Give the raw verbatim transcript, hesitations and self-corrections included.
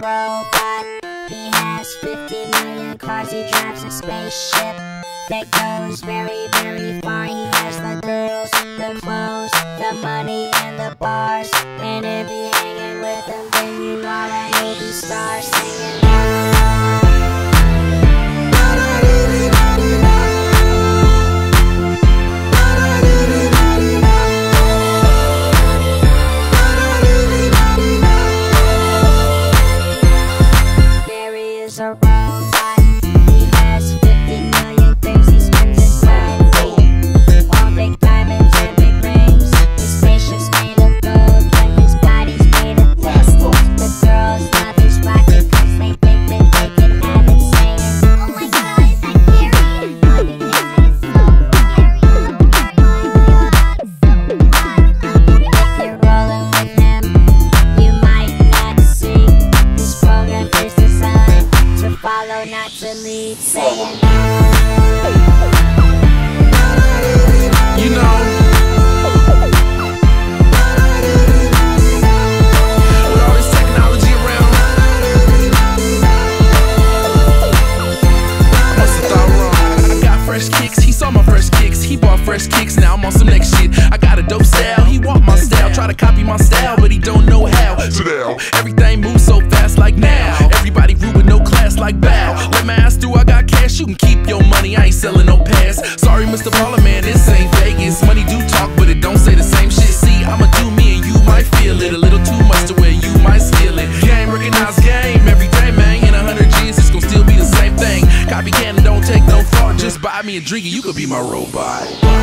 robot. He has fifty million cars, he drives a spaceship that goes very, very far. He has the girls, the clothes, the money, and the bars. And if you hanging with him, then you are a movie star singing. A robot. He has fifty million things he spends his money. All big diamonds and big rings. His spaceship's made of gold, but his body's made of plastic. The girls love his rocket cause they think that they can have it singing. Oh my god, is that Gary? Oh, you think it's so Gary? If you're rolling with him, you might not see. This program is designed to follow, not to lead, saying you know, with all this technology around, I must have thought wrong. I got fresh kicks, he saw my fresh kicks. He bought fresh kicks, now I'm on some next shit. I got a dope style, he want my style. Try to copy my style, but he don't know how. Today, everything moves so fast like now. Everybody rude with no class like bow. Let my ass through, I got cash, you can keep your money. I ain't selling no pass. Sorry, Mister Baller Man, this ain't Vegas. Money do talk, but it don't say the same shit. See, I'ma do me and you might feel it. A little too much to where you might steal it. Game, recognize game, every day, man. In a hundred G's, it's gon' still be the same thing. Copycat and don't take no thought. Just buy me a drink and you could be my robot.